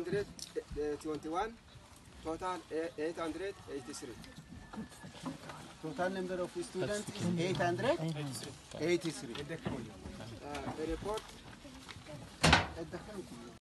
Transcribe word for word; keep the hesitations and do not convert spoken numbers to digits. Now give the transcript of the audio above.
hundred twenty-one. Total eight hundred eighty-three. Total number of students is eight hundred eighty-three. Uh, report.